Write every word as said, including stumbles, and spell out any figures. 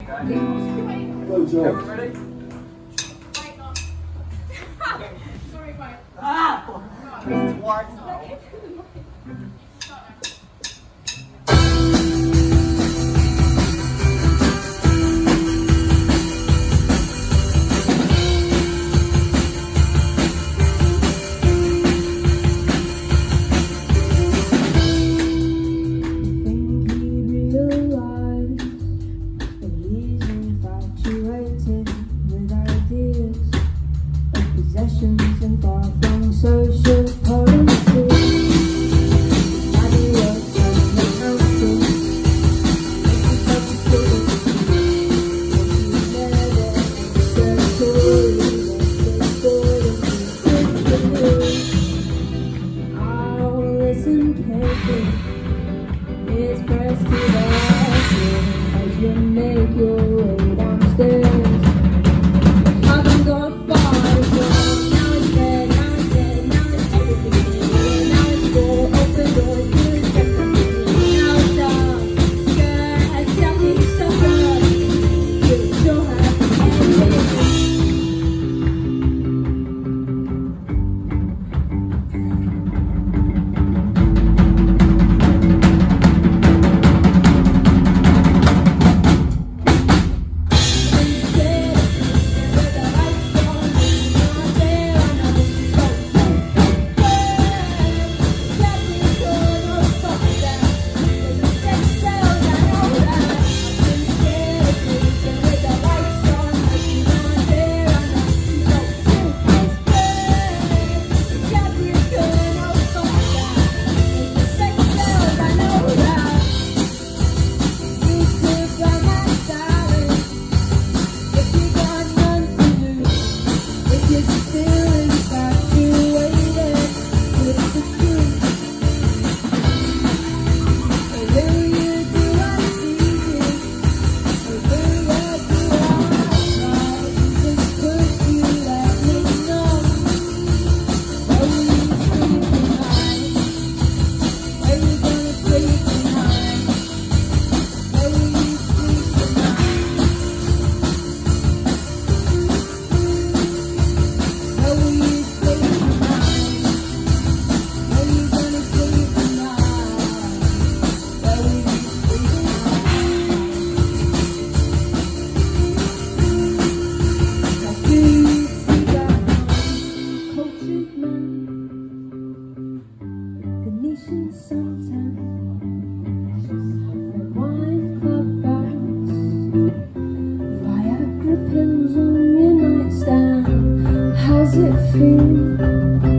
Good job. Ready? Sorry, bye. Ah! What? And far from social policy, body work and the council. I'll listen carefully. It's pressed to the heart as you make your way downstairs. Haven't got far. Sometimes red wine club bars, Viagra pills on your nightstand. How's it feel?